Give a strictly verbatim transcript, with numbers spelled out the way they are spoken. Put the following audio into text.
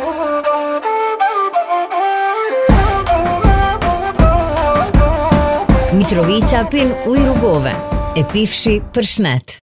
Mitrovica pil Uje Rugove e pifshi për shnet.